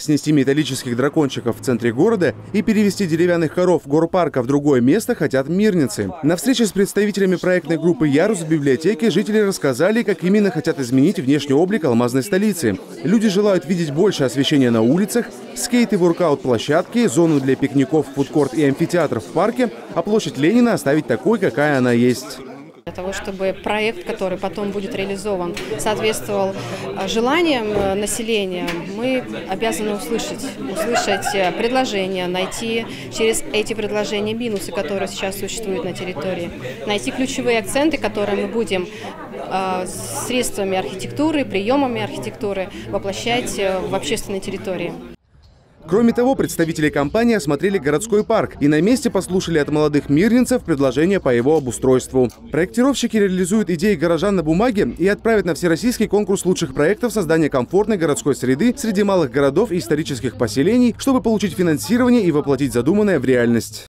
Снести металлических дракончиков в центре города и перевести деревянных коров горпарка в другое место хотят мирницы. На встрече с представителями проектной группы «Ярус» в библиотеке жители рассказали, как именно хотят изменить внешний облик алмазной столицы. Люди желают видеть больше освещения на улицах, скейт- и воркаут-площадки, зону для пикников, фудкорт и амфитеатр в парке, а площадь Ленина оставить такой, какая она есть. Для того, чтобы проект, который потом будет реализован, соответствовал желаниям населения, мы обязаны услышать предложения, найти через эти предложения минусы, которые сейчас существуют на территории, найти ключевые акценты, которые мы будем средствами архитектуры, приемами архитектуры воплощать в общественной территории. Кроме того, представители компании осмотрели городской парк и на месте послушали от молодых мирнинцев предложения по его обустройству. Проектировщики реализуют идеи горожан на бумаге и отправят на всероссийский конкурс лучших проектов создания комфортной городской среды среди малых городов и исторических поселений, чтобы получить финансирование и воплотить задуманное в реальность.